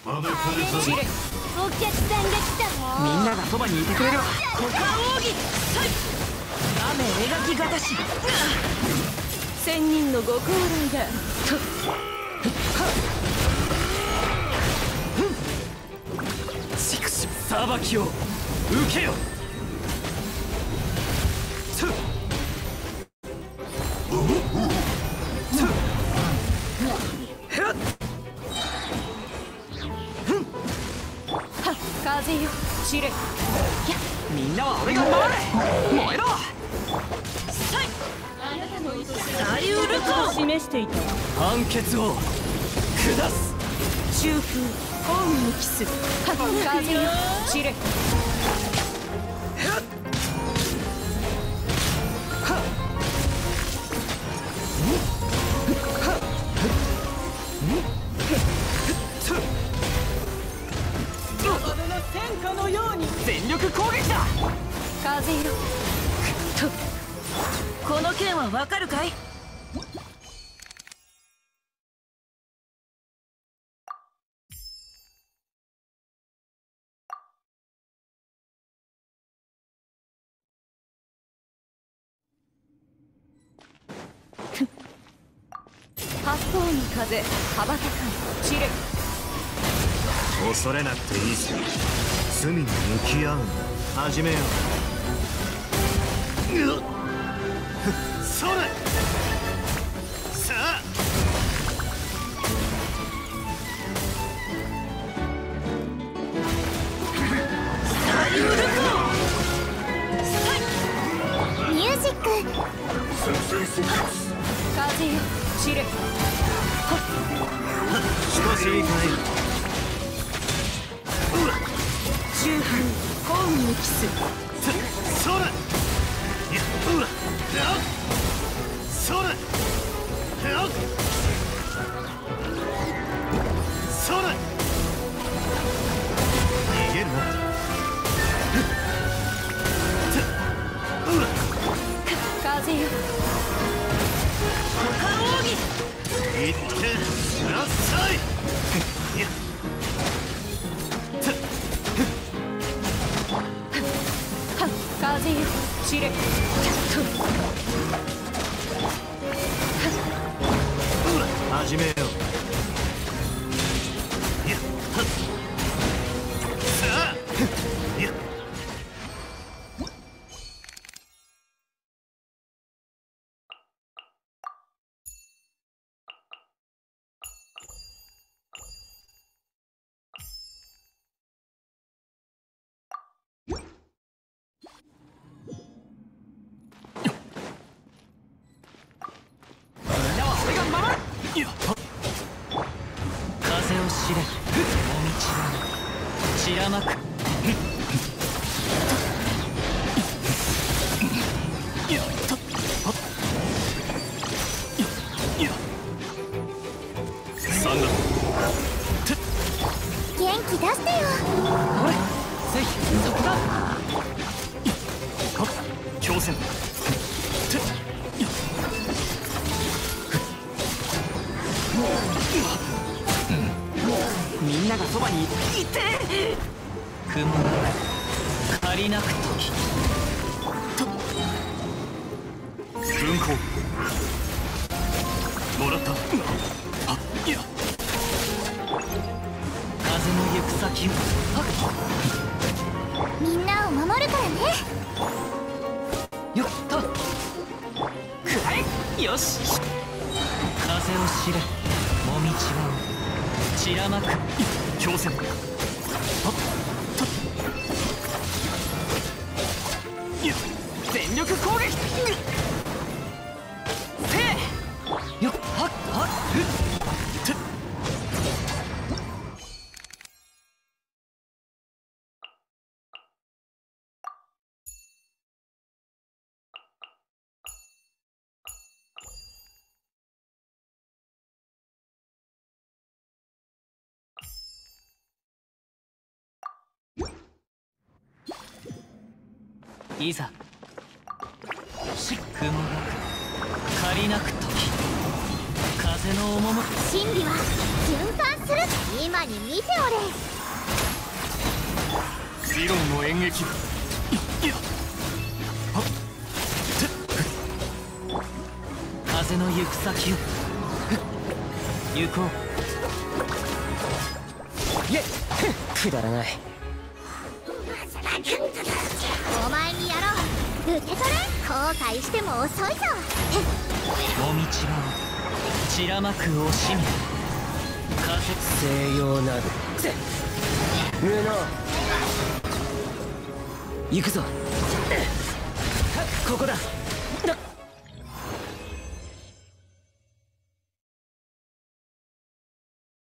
チレ、お客さんが来た。みんながそばにいてくれるわ。股間奥義、雨描きがたし。千人のご高齢だ。裁きを受けよ。風よ、散れ。みんなは俺が守れ。燃えろ。サリュールコを示していた判決を下す。中風ホームにキス。風よ、散れ。戦火のように全力攻撃だ。風色。この件はわかるかい？八方に風、羽ばたかん。散れ。 恐れなくていいぞ。罪に向き合うの始めよう。それさあ。 サリュールコミュージック。 風よ、散れ。 少しいいかい。 中風ホームにキス。 それ。それ。それ。逃げるな。 風よ。股間奥義。 行ってなさい。 風よ、散れ。 始めよう。さあ。 風を知れ。もみちは散らまく。 元気出してよ。 ほれ、ぜひそこだ。 強戦。 みんながそばにいて。雲なく借りなく時。 軍港もらった。いや。 風の行く先を。 みんなを守るからね。 よっと。くらえ。よし。風を知れ。もみちは散らまく。 強戦。 全力攻撃。せい。よっはっはっ。いざ雲が借りなく時。風風の赴く真理は循環する。今に見ておれ。 理論の演劇風の行く先を行こう。いえくだらない。 お前にやろう。受け取れ。後悔しても遅いぞ。 もみちばを散らまく惜しみ風西洋なる無能行くぞ。ここだ。